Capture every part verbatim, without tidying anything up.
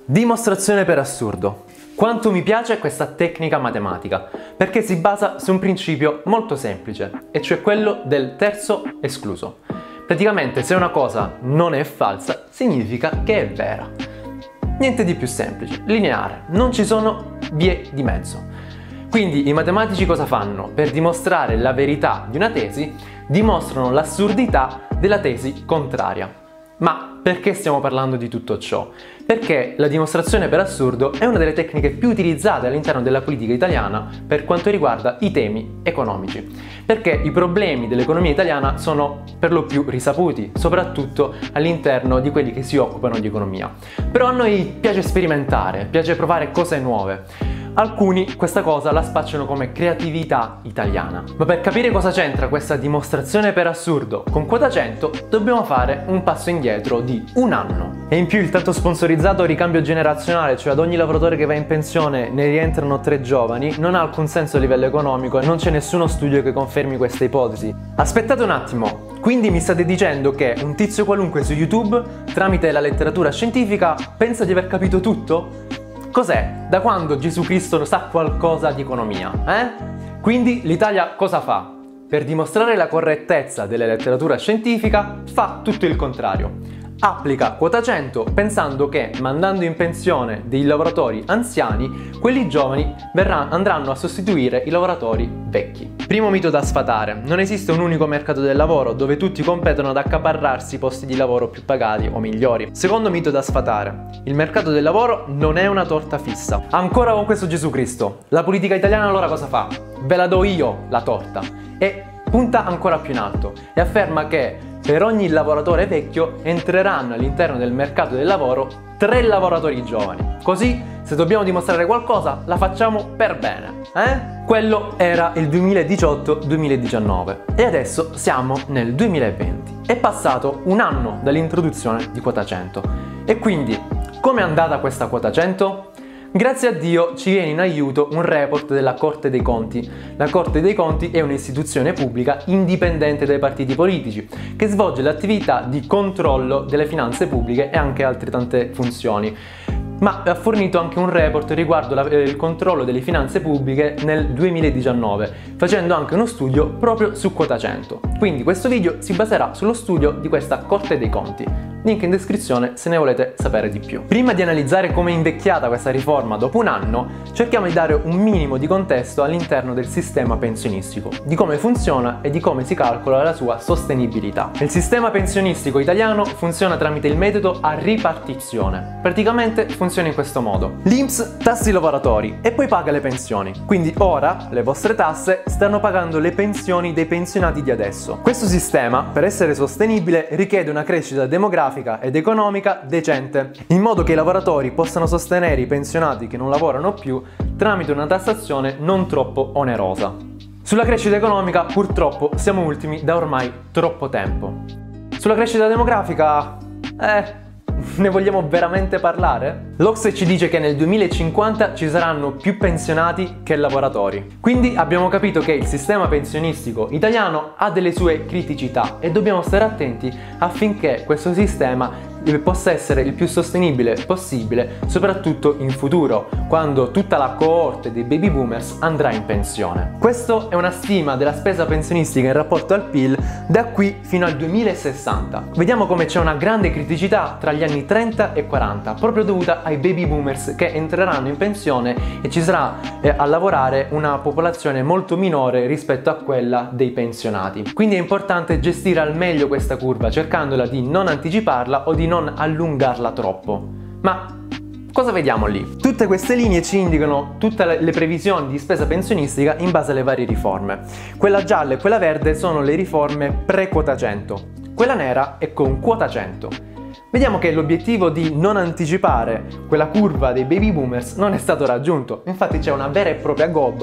Dimostrazione per assurdo. Quanto mi piace questa tecnica matematica, perché si basa su un principio molto semplice, e cioè quello del terzo escluso. Praticamente se una cosa non è falsa, significa che è vera. Niente di più semplice, lineare, non ci sono vie di mezzo. Quindi i matematici cosa fanno? Per dimostrare la verità di una tesi, dimostrano l'assurdità della tesi contraria. Ma perché stiamo parlando di tutto ciò? Perché la dimostrazione per assurdo è una delle tecniche più utilizzate all'interno della politica italiana per quanto riguarda i temi economici. Perché i problemi dell'economia italiana sono per lo più risaputi, soprattutto all'interno di quelli che si occupano di economia. Però a noi piace sperimentare, piace provare cose nuove. Alcuni questa cosa la spacciano come creatività italiana. Ma per capire cosa c'entra questa dimostrazione per assurdo con quota cento, dobbiamo fare un passo indietro di un anno. E in più il tanto sponsorizzato ricambio generazionale, cioè ad ogni lavoratore che va in pensione ne rientrano tre giovani, non ha alcun senso a livello economico e non c'è nessuno studio che confermi questa ipotesi. Aspettate un attimo, quindi mi state dicendo che un tizio qualunque su YouTube, tramite la letteratura scientifica, pensa di aver capito tutto? Cos'è? Da quando Gesù Cristo sa qualcosa di economia, eh? Quindi l'Italia cosa fa? Per dimostrare la correttezza della letteratura scientifica fa tutto il contrario. Applica quota cento pensando che mandando in pensione dei lavoratori anziani, quelli giovani verranno, andranno a sostituire i lavoratori vecchi. Primo mito da sfatare: non esiste un unico mercato del lavoro dove tutti competono ad accaparrarsi posti di lavoro più pagati o migliori. Secondo mito da sfatare: il mercato del lavoro non è una torta fissa. Ancora con questo Gesù Cristo. La politica italiana allora cosa fa? Ve la do io la torta, e punta ancora più in alto e afferma che per ogni lavoratore vecchio entreranno all'interno del mercato del lavoro tre lavoratori giovani. Così, se dobbiamo dimostrare qualcosa, la facciamo per bene, eh? Quello era il duemiladiciotto duemiladiciannove e adesso siamo nel duemilaventi. È passato un anno dall'introduzione di quota cento. E quindi, com'è andata questa quota cento? Grazie a Dio ci viene in aiuto un report della Corte dei Conti. La Corte dei Conti è un'istituzione pubblica indipendente dai partiti politici che svolge l'attività di controllo delle finanze pubbliche e anche altre tante funzioni. Ma ha fornito anche un report riguardo la, eh, il controllo delle finanze pubbliche nel duemiladiciannove, facendo anche uno studio proprio su quota cento. Quindi questo video si baserà sullo studio di questa Corte dei Conti. Link in descrizione se ne volete sapere di più. Prima di analizzare come è invecchiata questa riforma dopo un anno, cerchiamo di dare un minimo di contesto all'interno del sistema pensionistico, di come funziona e di come si calcola la sua sostenibilità. Il sistema pensionistico italiano funziona tramite il metodo a ripartizione. Praticamente funziona in questo modo: l'I N P S tassa i lavoratori e poi paga le pensioni. Quindi ora le vostre tasse stanno pagando le pensioni dei pensionati di adesso. Questo sistema, per essere sostenibile, richiede una crescita demografica ed economica decente, in modo che i lavoratori possano sostenere i pensionati che non lavorano più tramite una tassazione non troppo onerosa. Sulla crescita economica purtroppo siamo ultimi da ormai troppo tempo. Sulla crescita demografica, eh... ne vogliamo veramente parlare? L'O C S E ci dice che nel duemilacinquanta ci saranno più pensionati che lavoratori. Quindi abbiamo capito che il sistema pensionistico italiano ha delle sue criticità e dobbiamo stare attenti affinché questo sistema possa essere il più sostenibile possibile, soprattutto in futuro, quando tutta la coorte dei baby boomers andrà in pensione. Questa è una stima della spesa pensionistica in rapporto al P I L da qui fino al duemilasessanta. Vediamo come c'è una grande criticità tra gli anni trenta e quaranta, proprio dovuta ai baby boomers che entreranno in pensione e ci sarà eh, a lavorare una popolazione molto minore rispetto a quella dei pensionati. Quindi è importante gestire al meglio questa curva, cercandola di non anticiparla o di non non allungarla troppo. Ma cosa vediamo lì? Tutte queste linee ci indicano tutte le previsioni di spesa pensionistica in base alle varie riforme. Quella gialla e quella verde sono le riforme pre-quota cento. Quella nera è con quota cento. Vediamo che l'obiettivo di non anticipare quella curva dei baby boomers non è stato raggiunto. Infatti c'è una vera e propria gobba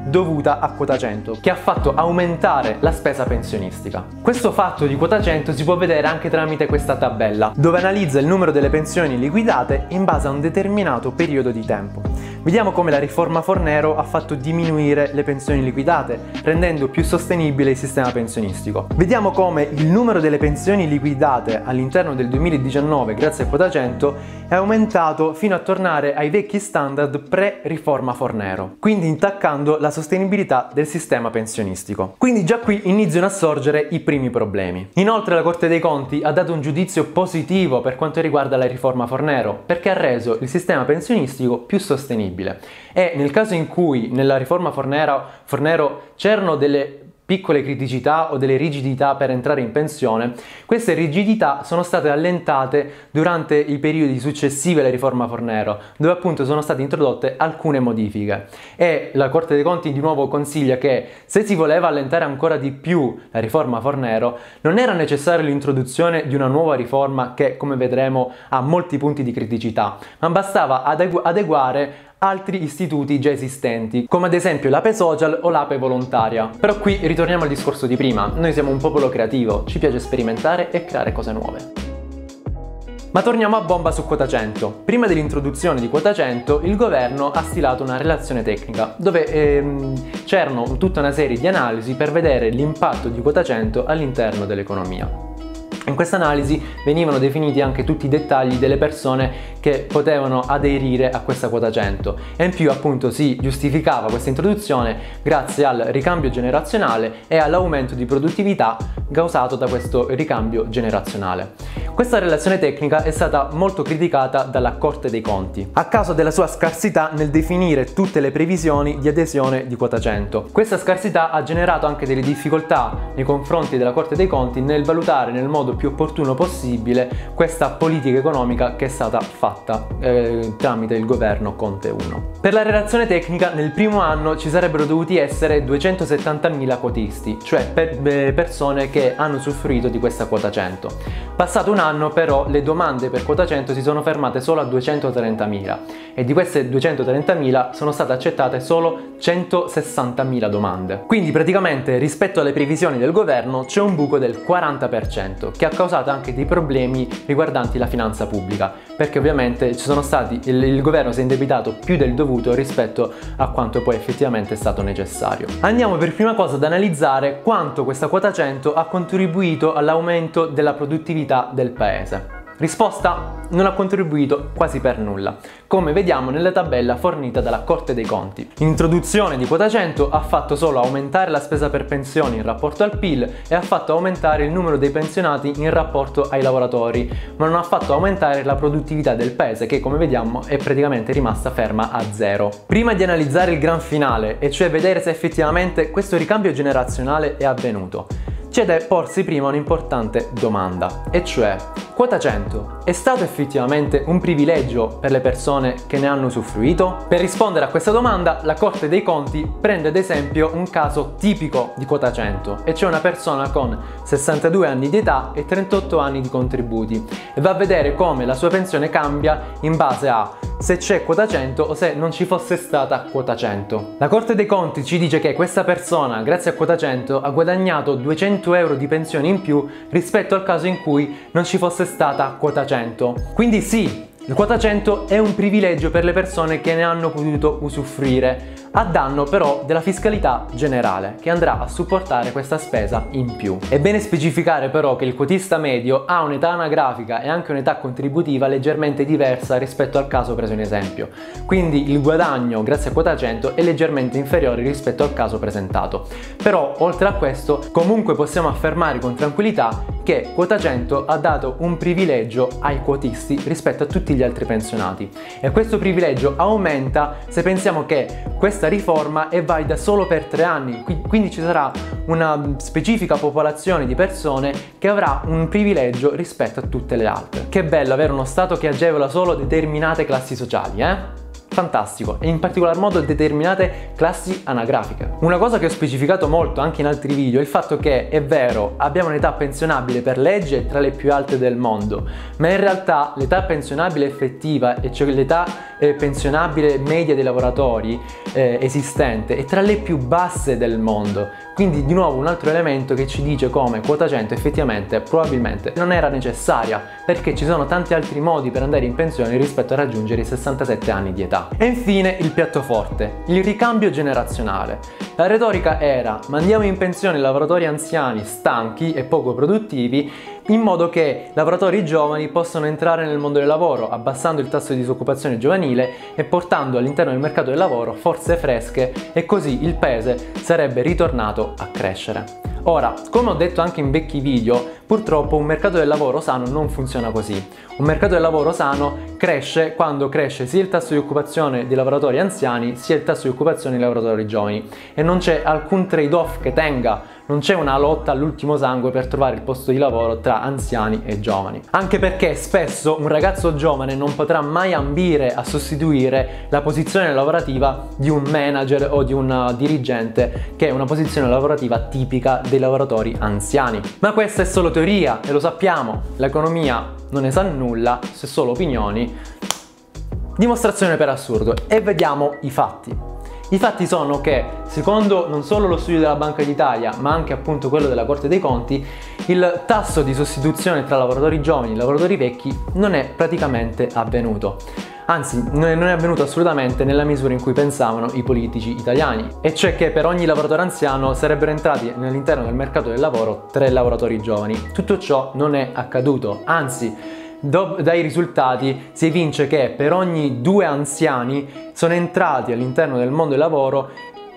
dovuta a quota cento, che ha fatto aumentare la spesa pensionistica. Questo fatto di quota cento si può vedere anche tramite questa tabella, dove analizza il numero delle pensioni liquidate in base a un determinato periodo di tempo. Vediamo come la riforma Fornero ha fatto diminuire le pensioni liquidate, rendendo più sostenibile il sistema pensionistico. Vediamo come il numero delle pensioni liquidate all'interno del duemiladiciannove, grazie a quota cento, è aumentato fino a tornare ai vecchi standard pre-riforma Fornero, quindi intaccando la sostenibilità del sistema pensionistico. Quindi già qui iniziano a sorgere i primi problemi. Inoltre la Corte dei Conti ha dato un giudizio positivo per quanto riguarda la riforma Fornero, perché ha reso il sistema pensionistico più sostenibile. E nel caso in cui nella riforma Fornero, Fornero c'erano delle piccole criticità o delle rigidità per entrare in pensione, queste rigidità sono state allentate durante i periodi successivi alla riforma Fornero, dove appunto sono state introdotte alcune modifiche. E la Corte dei Conti di nuovo consiglia che se si voleva allentare ancora di più la riforma Fornero, non era necessaria l'introduzione di una nuova riforma che, come vedremo, ha molti punti di criticità, ma bastava adegu- adeguare altri istituti già esistenti, come ad esempio l'Ape Social o l'Ape Volontaria. Però qui ritorniamo al discorso di prima, noi siamo un popolo creativo, ci piace sperimentare e creare cose nuove. Ma torniamo a bomba su quota cento. Prima dell'introduzione di quota cento, il governo ha stilato una relazione tecnica, dove ehm, c'erano tutta una serie di analisi per vedere l'impatto di quota cento all'interno dell'economia. In questa analisi venivano definiti anche tutti i dettagli delle persone che potevano aderire a questa quota cento e in più appunto si giustificava questa introduzione grazie al ricambio generazionale e all'aumento di produttività causato da questo ricambio generazionale. Questa relazione tecnica è stata molto criticata dalla Corte dei Conti a causa della sua scarsità nel definire tutte le previsioni di adesione di quota cento. Questa scarsità ha generato anche delle difficoltà nei confronti della Corte dei Conti nel valutare nel modo più opportuno possibile questa politica economica che è stata fatta eh, tramite il governo Conte uno. Per la relazione tecnica nel primo anno ci sarebbero dovuti essere duecentosettantamila quotisti, cioè per, eh, persone che hanno usufruito di questa quota cento. Passato un anno però le domande per quota cento si sono fermate solo a duecentotrentamila e di queste duecentotrentamila sono state accettate solo centosessantamila domande. Quindi praticamente rispetto alle previsioni del governo c'è un buco del quaranta per cento che ha causato anche dei problemi riguardanti la finanza pubblica, perché ovviamente ci sono stati il, il governo si è indebitato più del dovuto rispetto a quanto poi effettivamente è stato necessario. Andiamo per prima cosa ad analizzare quanto questa quota cento ha contribuito all'aumento della produttività del paese. Risposta? Non ha contribuito quasi per nulla, come vediamo nella tabella fornita dalla Corte dei Conti. L'introduzione di quota cento ha fatto solo aumentare la spesa per pensioni in rapporto al P I L e ha fatto aumentare il numero dei pensionati in rapporto ai lavoratori, ma non ha fatto aumentare la produttività del paese che, come vediamo, è praticamente rimasta ferma a zero. Prima di analizzare il gran finale, e cioè vedere se effettivamente questo ricambio generazionale è avvenuto, c'è da porsi prima un'importante domanda, e cioè: quota cento è stato effettivamente un privilegio per le persone che ne hanno usufruito? Per rispondere a questa domanda, la Corte dei Conti prende ad esempio un caso tipico di quota cento, e cioè una persona con sessantadue anni di età e trentotto anni di contributi, e va a vedere come la sua pensione cambia in base a se c'è quota cento o se non ci fosse stata quota cento. La Corte dei Conti ci dice che questa persona, grazie a quota cento, ha guadagnato duecento euro di pensione in più rispetto al caso in cui non ci fosse stata quota cento. Quindi sì, il quota cento è un privilegio per le persone che ne hanno potuto usufruire, a danno però della fiscalità generale, che andrà a supportare questa spesa in più. È bene specificare però che il quotista medio ha un'età anagrafica e anche un'età contributiva leggermente diversa rispetto al caso preso in esempio, quindi il guadagno grazie a quota cento è leggermente inferiore rispetto al caso presentato. Però oltre a questo comunque possiamo affermare con tranquillità che quota cento ha dato un privilegio ai quotisti rispetto a tutti gli altri pensionati, e questo privilegio aumenta se pensiamo che questa Questa riforma è valida solo per tre anni, quindi ci sarà una specifica popolazione di persone che avrà un privilegio rispetto a tutte le altre. Che bello avere uno Stato che agevola solo determinate classi sociali, eh? Fantastico, e in particolar modo determinate classi anagrafiche. Una cosa che ho specificato molto anche in altri video è il fatto che, è vero, abbiamo un'età pensionabile per legge tra le più alte del mondo, ma in realtà l'età pensionabile effettiva, e cioè l'età eh, pensionabile media dei lavoratori eh, esistente è tra le più basse del mondo. Quindi di nuovo un altro elemento che ci dice come quota cento effettivamente probabilmente non era necessaria, perché ci sono tanti altri modi per andare in pensione rispetto a raggiungere i sessantasette anni di età. E infine il piatto forte, il ricambio generazionale. La retorica era: mandiamo in pensione i lavoratori anziani stanchi e poco produttivi, in modo che lavoratori giovani possano entrare nel mondo del lavoro, abbassando il tasso di disoccupazione giovanile e portando all'interno del mercato del lavoro forze fresche, e così il paese sarebbe ritornato a crescere. Ora, come ho detto anche in vecchi video, purtroppo un mercato del lavoro sano non funziona così. Un mercato del lavoro sano cresce quando cresce sia il tasso di occupazione dei lavoratori anziani sia il tasso di occupazione dei lavoratori giovani, e non c'è alcun trade-off che tenga. Non c'è una lotta all'ultimo sangue per trovare il posto di lavoro tra anziani e giovani. Anche perché spesso un ragazzo giovane non potrà mai ambire a sostituire la posizione lavorativa di un manager o di un dirigente, che è una posizione lavorativa tipica dei lavoratori anziani. Ma questa è solo teoria e lo sappiamo, l'economia non ne sa nulla, se solo opinioni. Dimostrazione per assurdo, e vediamo i fatti. I fatti sono che, secondo non solo lo studio della Banca d'Italia, ma anche appunto quello della Corte dei Conti, il tasso di sostituzione tra lavoratori giovani e lavoratori vecchi non è praticamente avvenuto. Anzi, non è avvenuto assolutamente nella misura in cui pensavano i politici italiani, e cioè che per ogni lavoratore anziano sarebbero entrati all'interno del mercato del lavoro tre lavoratori giovani. Tutto ciò non è accaduto, anzi, dai risultati si evince che per ogni due anziani sono entrati all'interno del mondo del lavoro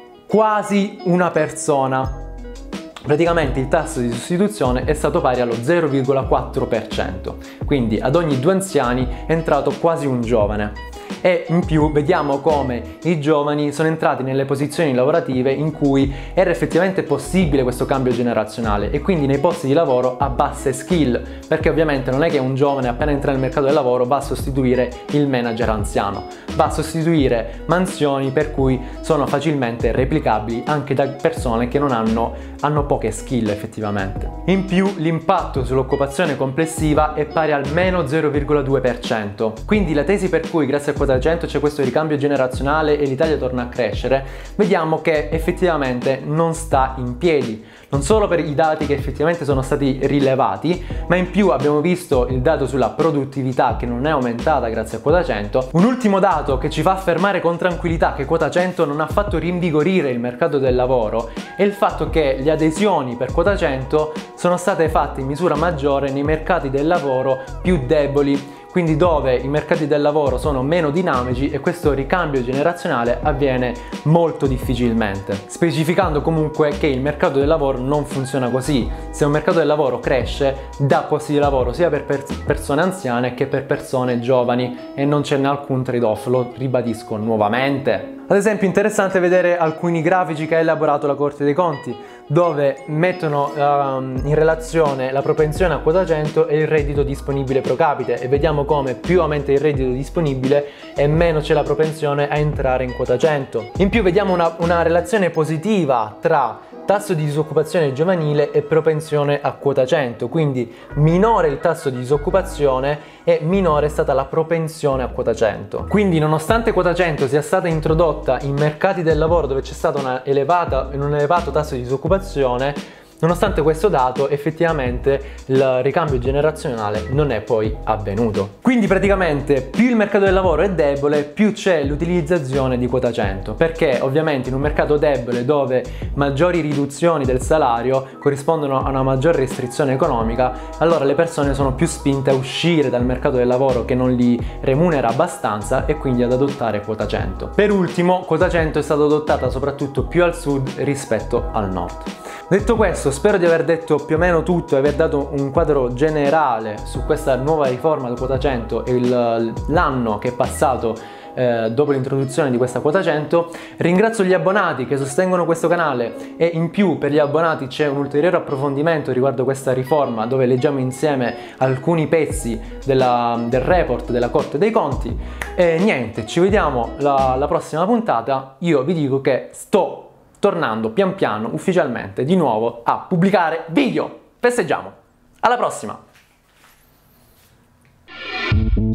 quasi una persona. Praticamente il tasso di sostituzione è stato pari allo zero virgola quattro per cento, quindi ad ogni due anziani è entrato quasi un giovane. E in più vediamo come i giovani sono entrati nelle posizioni lavorative in cui era effettivamente possibile questo cambio generazionale, e quindi nei posti di lavoro a basse skill, perché ovviamente non è che un giovane appena entra nel mercato del lavoro va a sostituire il manager anziano, va a sostituire mansioni per cui sono facilmente replicabili anche da persone che non hanno, hanno poche skill effettivamente. In più l'impatto sull'occupazione complessiva è pari al meno zero virgola due per cento, quindi la tesi per cui grazie a quota cento c'è questo ricambio generazionale e l'Italia torna a crescere, vediamo che effettivamente non sta in piedi. Non solo per i dati che effettivamente sono stati rilevati, ma in più abbiamo visto il dato sulla produttività che non è aumentata grazie a quota cento. Un ultimo dato che ci fa affermare con tranquillità che quota cento non ha fatto rinvigorire il mercato del lavoro è il fatto che le adesioni per quota cento sono state fatte in misura maggiore nei mercati del lavoro più deboli, quindi dove i mercati del lavoro sono meno dinamici e questo ricambio generazionale avviene molto difficilmente, specificando comunque che il mercato del lavoro non funziona così. Se un mercato del lavoro cresce, dà posti di lavoro sia per persone anziane che per persone giovani, e non c'è alcun trade-off, lo ribadisco nuovamente. Ad esempio, interessante vedere alcuni grafici che ha elaborato la Corte dei Conti, dove mettono um, in relazione la propensione a quota cento e il reddito disponibile pro capite, e vediamo come più aumenta il reddito disponibile e meno c'è la propensione a entrare in quota cento. In più vediamo una, una relazione positiva tra tasso di disoccupazione giovanile e propensione a quota cento, quindi minore il tasso di disoccupazione e minore è stata la propensione a quota cento. Quindi nonostante quota cento sia stata introdotta in mercati del lavoro dove c'è stato una elevata, un elevato tasso di disoccupazione, nonostante questo dato effettivamente il ricambio generazionale non è poi avvenuto. Quindi praticamente più il mercato del lavoro è debole, più c'è l'utilizzazione di quota cento, perché ovviamente in un mercato debole dove maggiori riduzioni del salario corrispondono a una maggior restrizione economica, allora le persone sono più spinte a uscire dal mercato del lavoro che non li remunera abbastanza e quindi ad adottare quota cento. Per ultimo, quota cento è stata adottata soprattutto più al sud rispetto al nord. Detto questo, spero di aver detto più o meno tutto e aver dato un quadro generale su questa nuova riforma di quota cento e l'anno che è passato eh, dopo l'introduzione di questa quota cento. Ringrazio gli abbonati che sostengono questo canale, e in più per gli abbonati c'è un ulteriore approfondimento riguardo questa riforma dove leggiamo insieme alcuni pezzi della, del report della Corte dei Conti. E niente, ci vediamo la, la prossima puntata. Io vi dico che sto tornando pian piano ufficialmente di nuovo a pubblicare video. Festeggiamo! Alla prossima!